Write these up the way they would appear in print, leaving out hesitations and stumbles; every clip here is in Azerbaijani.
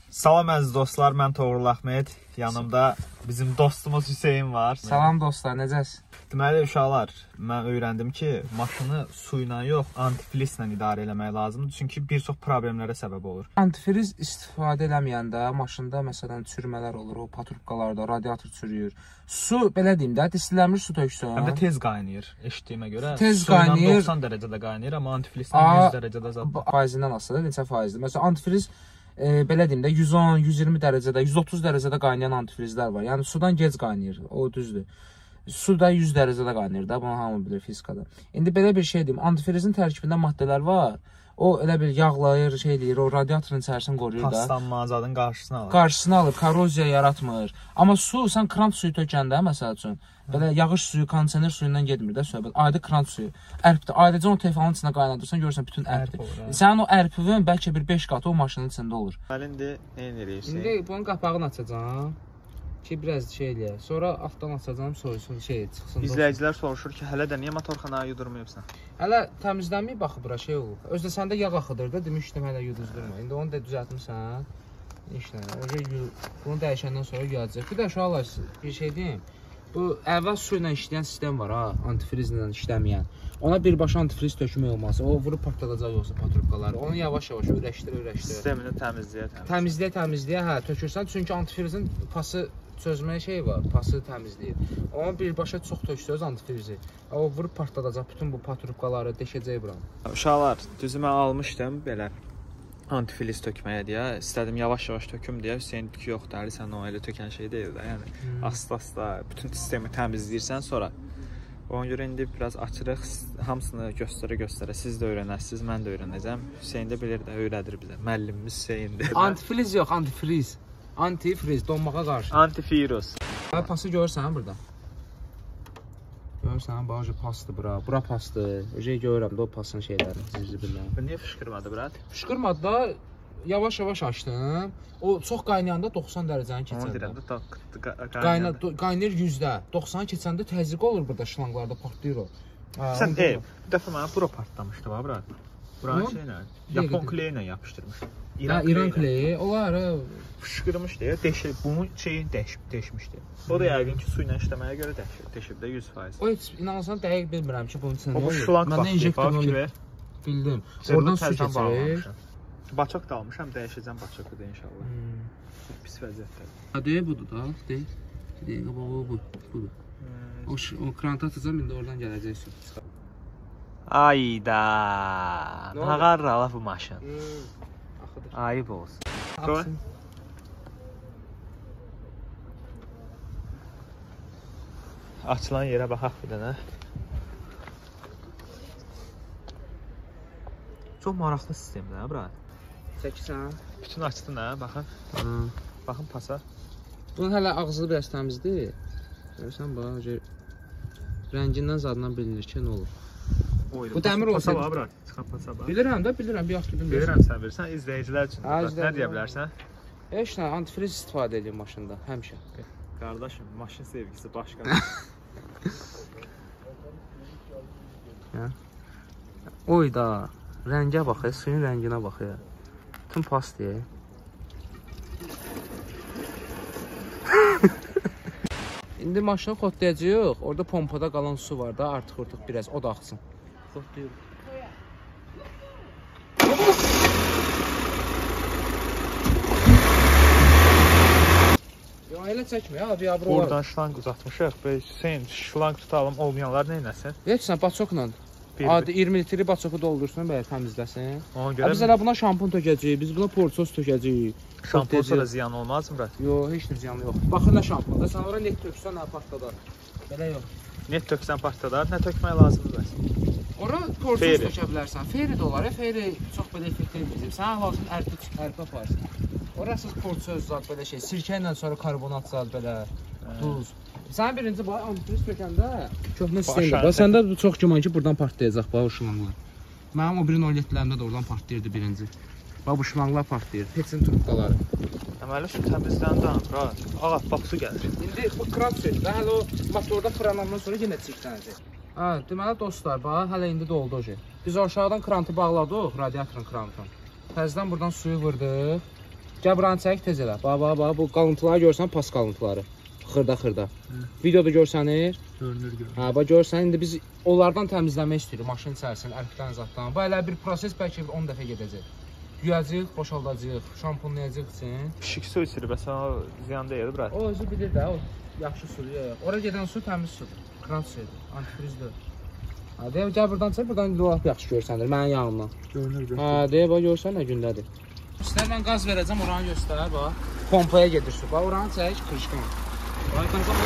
Salam əziz dostlar, mən Toğrul Əhməd. Yanımda bizim dostumuz Hüseyin var. Salam dostlar, necəsiz? Deməli uşaqlar, mən öyrəndim ki, maşını su ilə yox, antifrizlə idarə etmək lazımdır. Çünki bir çox problemlərə səbəb olur. Antifriz istifadə eləməyəndə maşında məsələn çürümələr olur, o patrubkalarda, radiator çürüyür. Su belə deyim də, distilənmiş su töksən. Həm də tez qaynayır, eşitdiyimə görə. Tez qaynayır. 90 dərəcədə qaynayır, amma antifrizlə 100 dərəcədə zad. Faizindən asılı, neçə faizdir? Məsələn antifriz belə deyim də 110, 120 dərəcədə, 130 dərəcədə qaynayan antifrizlər var. Yəni sudan gec qaynayır, o düzdür. Su da 100 dərəcədə qaynayır da, bunu hamı bilir fizikada. İndi belə bir şey deyim, antifrizin tərkibində maddələr var. O elə bir yağlayır, şey deyir, o radiatorun içərisini qoruyur da. Paslanma, zadın qarşısını alır. Qarşısını alır, korroziya yaratmır. Amma su, sən krant suyu tökəndə, məsəl üçün, belə yağış suyu, kondisioner suyundan getmir də söhbət. Adi krant suyu. Ərpdir. Ayrıca onu tefalın içində qaynadırsan, görürsən bütün ərpdir. Sənin o ərpivin bəlkə bir 5 qatı o maşının içində olur. İndi nə edirik? İndi bunun qapağını açacağam ki, biraz şey eləyək. Sonra altdan açacağam, soyusun, şey çıxsın. İzləyicilər soruşur ki, hələ də niyə motorxanaya yudurmayıbsan? Hələ təmizlənməyib baxı bura şey olub. Özdə səndə yağ axıdır da, demişdim hələ yuduzdurma. İndi onu da düzəltmisən. İşte, bunu dəyişəndən sonra yuyacaq. Bir də uşaqlar bir şey deyim. Bu əvvəl su ilə işləyən sistem var ha, antifrizlə işləməyən. Ona birbaşa antifriz tökmək olmaz. O vurub partladacaq yoxsa patrubkaları. Onu yavaş-yavaş öyrəşdir. Sistemini təmizləyə, hə, tökürsən. Çünki antifrizin pası çözməyə şey var, pası təmizləyir. Onu birbaşa çox töksəz antifrizi. O vurub partladacaq bütün bu patrubkaları, deşəcək buranı. Uşaqlar, düzümə almışdım belə antifriz tökməyə deyə. İstədim yavaş-yavaş töküm deyə. Hüseyin ki, yox dəli, sən o elə tökən şey deyil də. Yəni asta-asta bütün sistemi təmizləyirsən sonra. Ona görə indi biraz açırıq, hamısını göstərə-göstərə. Siz də öyrənəsiniz, mən də öyrənəcəm. Hüseyin də bilir də, öyrədir bizə. Müəllimimiz Hüseyindir. Antifriz yox, antifriz. Antifriz, donmağa qarşı. Antifriz. Pası görürsən burada. Görürsən, bağcı pasdır bura. Bura pasdır. Öcəyə görürəm də o pasın şeylərini, zibillərini. Niyə fışqırmadı, brat? Fışqırmadı da yavaş-yavaş açdım. O çox qaynayanda 90 dərəcəni keçər. Onu deyirəm də qaynayır 100-də. 90 keçəndə təzyiq olur burada şlanqlarda, partlayır o. Sən bir dəfə mənə bura partlamışdı, brat. Buranın şeylə, Yapon kleyi ilə yapışdırmış. İran kleyi, onlar fışqırmış deyə, bunun şeyini dəyişmişdi. O da yəqin ki, su ilə işləməyə görə dəyişib də 100%. O heç inanırsan dəqiq bilmirəm ki, bunun içində nə olur. O şlanq vaxtı, bildim. Oradan su keçirir. Baçaq da almışam, dəyişəcəm baçaqı da inşallah. Çox pis vəziyyətdədir. Deyək budur da, deyək, budur. O krantı atacam, indi oradan gələcək su. Ayda, nağarra bu maşın. Ayıb olsun. Açılan yerə baxaq bir dənə. Çox maraqlı sistemdir, hə, brat? Çəkirsən? Bütün açdın, hə, baxın. Baxın pasa. Bunun hələ ağzı biraz təmizdir. Görürsən, bax, rəngindən zadından bilinir ki, nə olur. Bu dəmir olsa var, brat. Çıxan pasa bax. Bilirəm də, bilirəm, bir yaxşı bilmirəm. Bilirəm, sən bilirsən, izləyicilər üçün. Nə deyə bilərsən? Heç nə, antifriz istifadə edir maşında, həmişə. Qardaşım, maşın sevgisi başqa. Oy da, rəngə bax, suyun rənginə bax ya. Tüm pas deyə. İndi maşını xotlayacaq, orada pompada qalan su var da, artıq biraz, o da axsın. Xotlayır. Yo, elə çəkmə ya, bir abro var. Buradan şlanq uzatmışıq, Hüseyin, şlanq tutalım, olmayanlar nə eləsin? Heç nə, baçokla. Adi 20 litri baçoku doldursun, belə təmizləsin. Biz elə buna şampun tökəcəyik, biz buna porsos tökəcəyik. Şampunsa da ziyan olmaz mı, brat? Yox, heç nə ziyanı yox. Baxın nə şampunda, sən ora net töksən, nə partladar. Belə yox. Net töksən partladar, nə tökmək lazımdır bəs? Ora porsos tökə bilərsən. Feyri də olar, feyri çox belə effektiv bizim. Sən lazım ərpə aparsın. Orası porsos zad belə şey, sirkə ilə sonra karbonat zad belə, duz. Sən birinci bax, antifriz tökəndə köhnə sistemdir. Bax, səndə çox güman ki, buradan partlayacaq, bax, o şlanqlar. Mənim o biri 07-lərimdə də oradan partlayırdı birinci. Bax, bu şlanqlar partlayır, peçin trubkaları. Deməli, su təmizləndə, brat, ağappaq su gəlir. İndi bu krant suyu da, hələ o motorda fırlanandan sonra yenə çirklənəcək. Hə, deməli, dostlar, bax, hələ indi doldu o şey. Biz aşağıdan krantı bağladıq, radiatorun krantını. Təzdən buradan suyu vurdıq. Gəl buranı çək tez elə. Bax, bu qalıntıları görsən, pas qalıntıları. Xırda. Videoda görsənir. Görünür. Hə, bax görsən, indi biz onlardan təmizləmək istəyirik maşın içərisini, ərkdən zaddan. Bu elə bir proses bəlkə 10 dəfə gedəcək. Yuyacağıq, boşaldacağıq, şampunlayacağıq üçün. Pişik su içir, bəs o ziyan deyil, bura. O özü bilir də, o yaxşı sudur. Ora gedən su təmiz sudur. Kran sudur, antifrizdir. Ha, deyə gəl buradan çək, buradan lap yaxşı görsənir mənim yanımdan. Görünür. Ha, deyə bax görsən nə gündədir. İstər mən qaz verəcəm, oranı göstər, bax. Pompaya gedir su. Bax, oranı çək, kırışqan. Bax, qaza.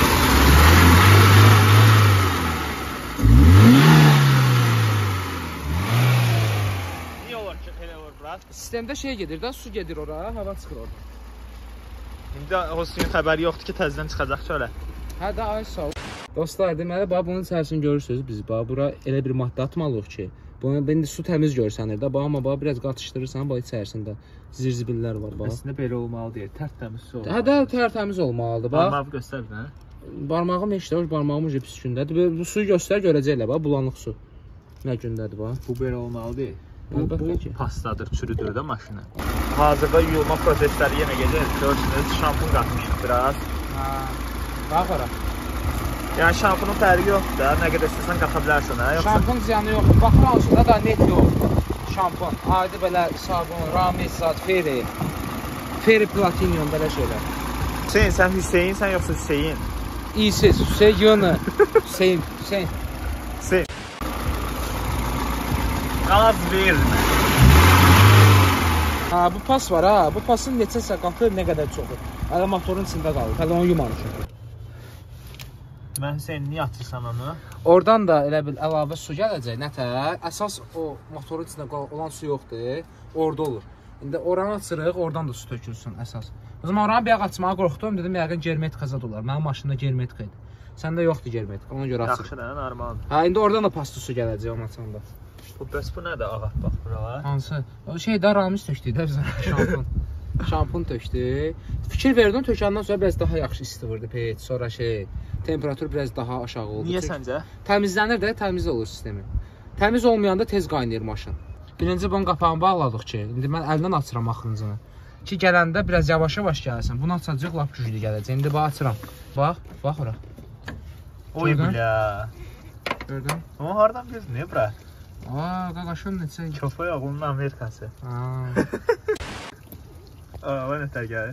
Niyə olur ki, elə olur bura? Sistemdə şey gedir də, su gedir ora, hava çıxır orada. İndi o suyun xəbəri yoxdur ki, təzədən çıxacaq şöyle. Hə də, ay sağ ol. Dostlar, deməli, bax, bunun içərisini görürsünüz biz. Bax, bura elə bir maddə atmalıyıq ki, bunu indi su təmiz görsənir də. Bax, amma bax, biraz qatışdırırsan, bax, içərisində zirzibillər var, bax. Əslində belə olmalı deyil, tərtəmiz su olmalı. Hə də, tərtəmiz olmalıdır, bax. Barmağı göstər bir, hə? Barmağım işdə, barmağım ucu pis gündədir. Bu suyu göstər, görəcəklər, bax, bulanıq su. Nə gündədir, bax. Bu belə olmalı deyil. Bu pastadır, çürüdür də maşını. Hazırda yuyulma prosesləri yenə gedir. Görsünüz, şampun qatmışıq biraz. Hə, bax ora. Yəni şampunun fərqi yoxdur da, nə qədər istəsən qata bilərsən, hə? Şampun ziyanı yoxdur. Baxma olsun da net yoxdur. Şampun, adi belə sabun, Ramis zat, Feri Platinum belə şeylər. Hüseyin, sən Hüseyinsən yoxsa Hüseyin? İyisiz, Hüseyin. Hüseyin. Hüseyin. Qaz vermə. Ha, bu pas var ha. Bu pasın neçə qatı nə qədər çoxdur. Hələ motorun içində qalır. Hələ onu yumamışıq. Mən Hüseyin, niyə atırsan onu? Oradan da elə bil əlavə su gələcək. Nətər? Əsas o motorun içində olan su yoxdur. Orada olur. İndi oranı açırıq, oradan da su tökülsün əsas. O zaman oranı bir açmağa qorxdum. Dedim, yəqin germetik azad olar. Mənim maşında germetik idi. Səndə yoxdur germetik. Ona görə açırıq. Yaxşı da, normaldır. Ha, indi oradan da paslı su gələcək onun açanda. Bəs bu nədir ağat bax buralar? Hansı? O şeydə Ramis tökdük də bizə şampun. Şampun tökdü. Fikir verdim, tökəndən sonra biraz daha yaxşı isti vurdu peyt. Sonra temperatur biraz daha aşağı oldu. Niyə səncə? Təmizlənir də, təmiz olur sistemi. Təmiz olmayanda tez qaynayır maşın. Birinci bunun qapağını bağladıq ki, indi mən əldən açıram axırıncını. Ki gələndə biraz yavaş-yavaş gəlsin. Bunu açacaq, lap güclü gələcək. İndi bax açıram. Bax ora. Oy bilə. Gördün? Ama hardan bilirsin, ne bura? Aa, qaqaşın neçə? Köfə yağının Amerikası. Aa, o nətər gəlir?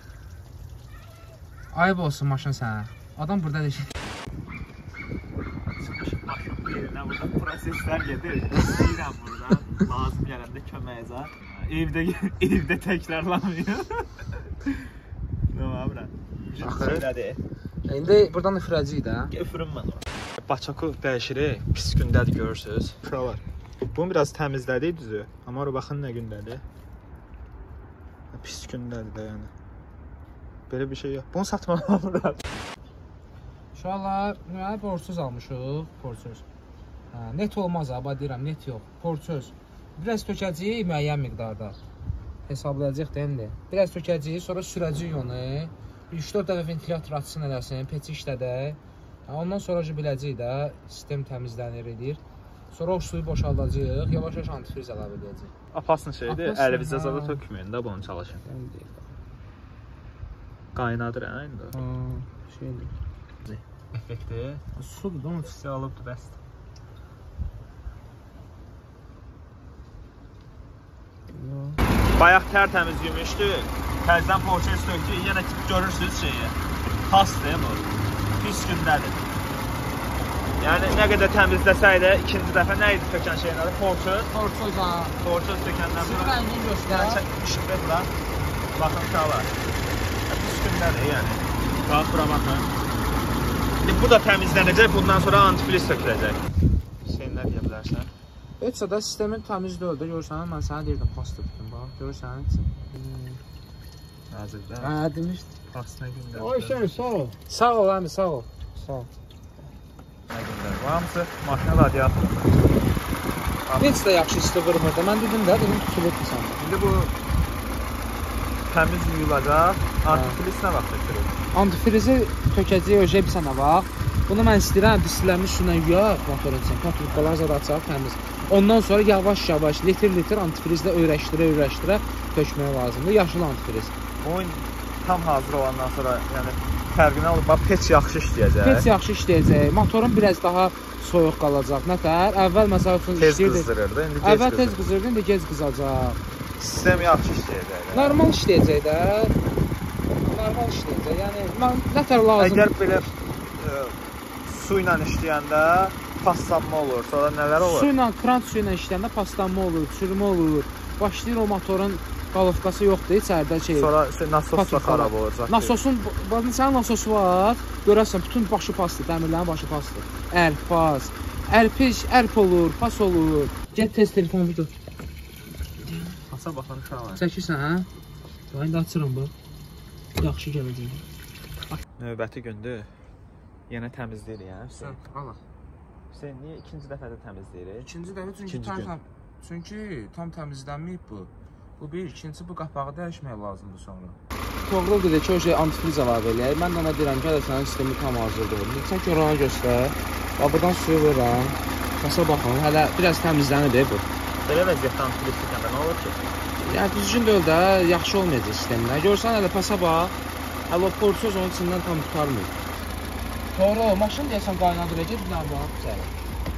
Ayıb olsun maşın sənə. Adam burada deşir. Maşın bu yerinə burada proseslər gedir. İstəyirəm buradan. Lazım gələndə köməyəcək. Evdə təkrarlanmıyor. Ne var bura? Şeylədir. İndi buradan üfürəcəyik də. Üfürüm mən onu. Baçaku dəyişirik. Pis gündədir görürsünüz. Şuralar. Bunu biraz təmizlədik düzü. Amma ora baxın nə gündədir. Pis gündədir də yəni. Belə bir şey yox. Bunu satmalılar. Uşaqlar, deməli borcsuz almışıq. Borcsuz. Net olmaz ha, deyirəm, net yox. Borcsuz. Biraz tökəcəyik müəyyən miqdarda. Hesablayacaq da indi. Biraz tökəcəyik, sonra sürəcəyik onu. 3-4 dəfə ventilator açsın eləsin, peçi işlədək. Ondan sonra biləcəyik də, sistem təmizlənir edir. Sonra o suyu boşaldacağıq, yavaş-yavaş antifriz əlavə edəcəyik. Apasın şeydir, əlinizə zada tökməyin də bunu çalışın. Qaynadır hə indi. Şeydir. Effekti. Sudur da onun hissi alıbdır bəsdir. Bayaq tərtəmiz yumuşdu. Təzdən poçet söktü. Yenə görürsünüz şeyi. Pasdır bu. Pis gündədir. Yəni nə qədər təmizləsək də ikinci dəfə nə idi tökən şeyin adı? Poçet. Poçet ha. Poçet tökəndən sonra rəngini göstər. İşıqlı bura. Baxın uşaqlar. Pis gündədir yəni. Bax bura baxın. İndi bu da təmizlənəcək. Bundan sonra antifriz töküləcək. Sen nə deyə bilərsən? Heç də sistemin təmiz deyil də, görürsən, mən sənə deyirdim pasta tutdum, bax, görürsən. Nazırda. Hə, demişdim. Pasta gündə. Ay şey, sağ ol. Sağ ol, əmi, sağ ol. Sağ ol. Nə gündə? Hamısı maşına radiator. Heç də yaxşı isti vurmur da, mən dedim də, dedim tutulubdur sən. İndi bu təmiz yuyulacaq. Antifriz nə vaxt tökülür? Antifrizi tökəcəyik, öcə bir sənə bax. Bunu mən istəyirəm, distilənmiş su ilə yuyaq motorun üçün. Patrubkalar zad açaq, təmiz. Ondan sonra yavaş-yavaş, litr-litr antifrizlə öyrəşdirə tökmək lazımdır. Yaşıl antifriz. Oyun tam hazır olandan sonra, yəni fərqini alıb, peç yaxşı işləyəcək. Peç yaxşı işləyəcək. Motorun biraz daha soyuq qalacaq. Nətər? Əvvəl məsəl üçün tez qızdırırdı, indi gec əvvəl tez qızdırırdı, indi gec qızacaq. Sistem yaxşı işləyəcək. Normal işləyəcək də. Normal işləyəcək. Yəni nətər lazım? Əgər belə su ilə işləyəndə paslanma olur, sonra nələr olur? Su ilə, krant suyu ilə işləyəndə paslanma olur, çürümə olur. Başlayır o motorun qalovkası yoxdur, içəridə şey. Sonra nasos da xarab olur zaten. Nasosun, sənin nasosu var. Görərsən bütün başı pasdır, dəmirlərin başı pasdır. Ərp, pas. Ərp olur, pas olur. Get tez telefonu bir gör. Pasa baxan uşaq var. Çəkirsən, hə? İndi açıram bu. Yaxşı gələcək. Növbəti gündür. Yenə təmizləyir, yəni. Sən, ala. Hüseyn, niyə ikinci dəfə də təmizləyir? İkinci dəfə çünki tam təmizlənməyib bu. Bu bir, ikincisi bu qapağı dəyişmək lazımdır sonra. Toğrul dedi ki, o şey antifriz əlavə eləyək. Mən də ona deyirəm ki, sənin sistemi tam hazırdır. Sən ki, oranı göstər. Buradan suyu verirəm. Pasa baxın, hələ biraz təmizlənir bu. Belə vəziyyətdə antifriz tutanda nə olur ki? Yəni, düzgün deyil də, yaxşı olmayacaq sistemlə. Görsən, hələ pasa bax, hələ o portsöz onun içindən tam tutarmıyor. Toğrul, maşın deyəsən qaynadıracaq, bir dənə bax, içəri.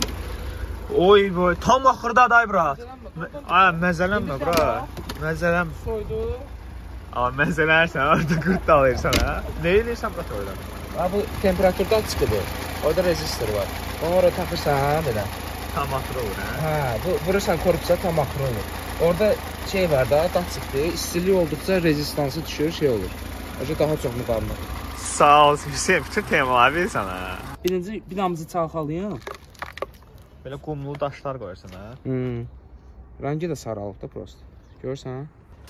Oy boy, tam axırdadır brat. Ay, məzələnmə bura. Məzələm. Soydu. Amma məzələnərsən, orada qırt da alırsan, hə? Nə edirsən brat orada? Bu temperaturdan çıxıdır. Orada rezistor var. Onu oraya taxırsan, belə. Tam axırı olur, hə? Hə, vurursan korpusa tam axırı olur. Orada şey var da, daçıqdır. İstilik olduqca rezistansı düşür, şey olur. Öncə daha çox müqavimət. Sağ ol, Hüseyin, bütün temaları verirsən, hə? Birinci binamızı çalxalayın. Belə qumlu daşlar qoyursan, hə? Rəngi də saralıb da prosto. Görsən?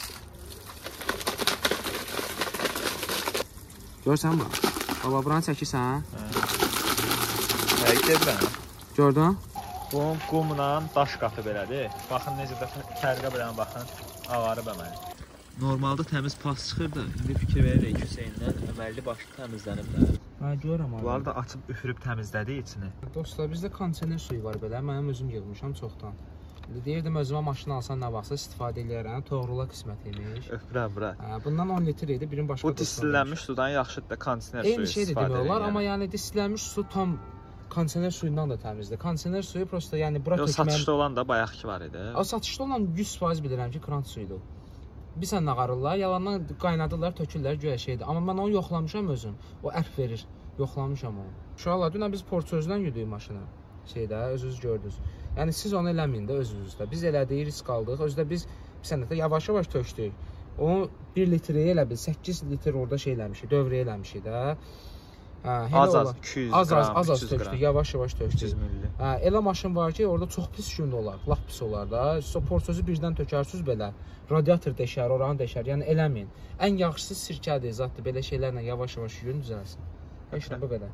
Görsən bax. Baba, buranı çəkirsən? Həqiqətən. Gördün? Bunun qumla daş qatı belədir. Baxın necə də fərqə bilən baxın. Ağarıb əməli. Normalda təmiz pas çıxırdı. İndi fikir veririk Hüseyindən əməlli başlı təmizlənib də. Hə, görürəm abi. Bunları da açıb üfürüb təmizlədi içini. Dostlar, bizdə kondisioner suyu var belə. Mənim özüm yığmışam çoxdan. Deyirdim özümə maşın alsan nə vaxtsa istifadə eləyərəm. Toğrula qismət imiş. Öpürəm, bura. Bundan 10 litr idi, birin başqa. Bu distilənmiş sudan yaxşıdır da kondisioner suyu istifadə edirlər. Olar, amma yəni distilənmiş su tam kondisioner suyundan da təmizdir. Kondisioner suyu prosta yəni bura tökmə. Satışda olan da bayaqki var idi. O satışda olan 100% bilirəm ki, krant suyudur. Bir sən nağarırlar, yalandan qaynadırlar, tökürlər, güya şeydir. Amma mən onu yoxlamışam özüm. O ərp verir. Yoxlamışam onu. Uşaqlar, dünən biz portsözdən yürüdük maşını. Şeydə, özünüz gördünüz. Yəni siz onu eləməyin də özünüzdə. Biz elədik, risk aldıq. Özdə biz bir sənətdə yavaş-yavaş tökdük. Onu 1 litri elə bil 8 litr orada şey eləmişik, dövrə eləmişik də. Az-az 200 qram, az tökdük, yavaş-yavaş tökdük. 300 milli. Elə maşın var ki, orada çox pis gün olar, lap pis olar da. Siz o portsözü birdən tökərsiniz belə. Radiator deşər, oranı deşər. Yəni eləməyin. Ən yaxşısı sirkədir, zatdır. Belə şeylərlə yavaş-yavaş yuyun, düzəlsin. Heç nə bu qədər.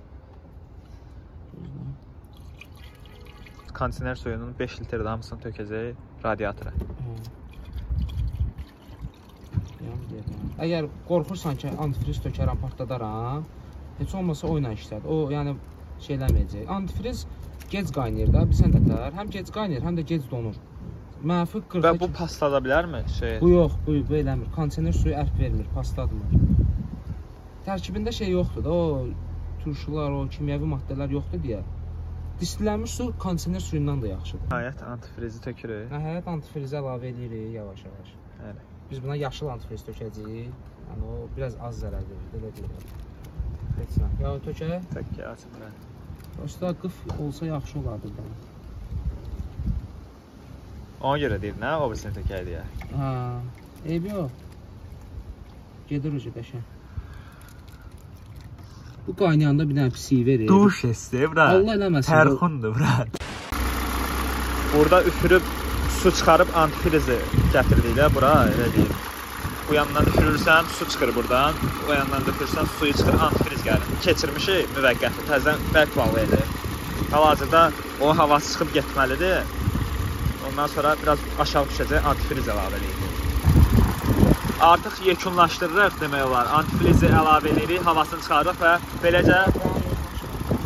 Kondisioner suyunun 5 litr hamısını tökəcək radiatora. Əgər qorxursan ki, antifriz tökərəm, partadaram, heç olmasa oyla işlədir. O, yəni şey eləməyəcək. Antifriz gec qaynayır da, bilsən nətər. Həm gec qaynayır, həm də gec donur. Mənfi 40. Və bu pastada bilərmi? Bu yox, bu eləmir. Kondisioner suyu ərp vermir, pastadmır. Tərkibində şey yoxdur da, o turşular, o kimyəvi maddələr yoxdur deyə. Distilənmiş su kondisioner suyundan da yaxşıdır. Nəhayət antifrizi tökürük. Nəhayət antifrizi əlavə edirik yavaş-yavaş. Bəli. Biz buna yaşıl antifriz tökəcəyik. Yəni o biraz az zərər verir, belə deyirəm. Keçsən. Ya tökək? Tək açım mən. Prosta qıf olsa yaxşı olardı da. Ona görə deyir, nə? O birisini tökək deyə. Hə. Eybi yox. Gedir ucu qəşəng. Bu qaynayanda bir dənə pisiyi verir. Duş esti, bura. Allah eləməsin. Tərxundur, bura. Burada üfürüb su çıxarıb antifrizi gətirdik də bura, elə deyim. Bu yandan üfürürsən, su çıxır buradan. O yandan da üfürürsən, suyu çıxır, antifriz gəlir. Keçirmişik müvəqqəti, təzədən bərk bağlayılır. Hal-hazırda o havası çıxıb getməlidir. Ondan sonra biraz aşağı düşəcək, antifriz əlavə edirik. Artıq yekunlaşdırırıq demək olar. Antifrizi əlavə edirik, havasını çıxarırıq və beləcə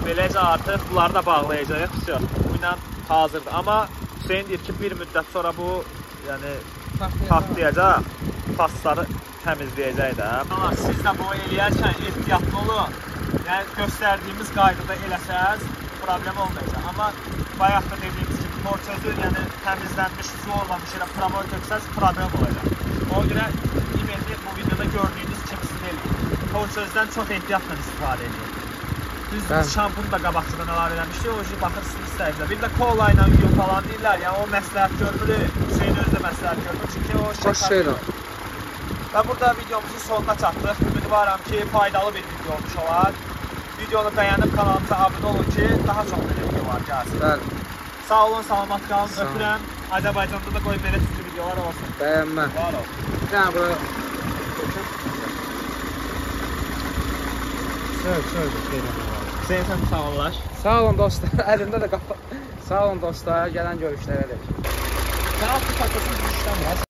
Beləcə artıq bunları da bağlayacağıq. Bu ilə hazırdır. Amma Hüseyin deyir ki, bir müddət sonra bu yəni partlayacaq. Pasları təmizləyəcək də. Siz də bu eləyərkən ehtiyatlı olun. Yəni göstərdiyimiz qaydada eləsəz problem olmayacaq. Amma bayaq da dediyimiz kimi portözü yəni təmizlənmiş, zorlamış elə promoy töksəz problem olacaq. Ona görə iməli bu videoda gördüyünüz kimi siz eləyin. Portözdən çox ehtiyatla istifadə edin. Biz şampunu da qabaqçıdan əlavə eləmişdik. O yüzden baxırsınız istəyirsə. Bir də kola ilə yuyun falan deyirlər. Yəni o məsləhət görmürük. Hüseyin özü də məsləhət görmür. Çünki o şəkər. Və burada videomuzun sonuna çatdıq. Ümidvaram ki, faydalı bir video olmuş olar. Videonu bəyənib kanalımıza abunə olun ki, daha çox belə videolar gəlsin. Bəli. Sağ olun, salamat qalın. Öpürəm. Azərbaycanda da qoy belə sizli videolar olsun. Bəyənmə. Var ol. Yəni bura Söyle. Hüseyin sən sağolaş. Sağ olun dostlar. Əlimdə də qapı. Sağ olun dostlar. Gələn görüşlərə dək. Sən altı takasını düşdən var.